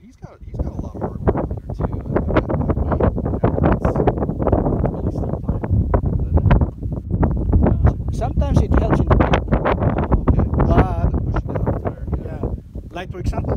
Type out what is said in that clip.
he's got a lot of hardware on there too. I think that weight really still fine, doesn't it? Sometimes it helps in the pit, Okay. but Pushing down the tire. yeah, like for example.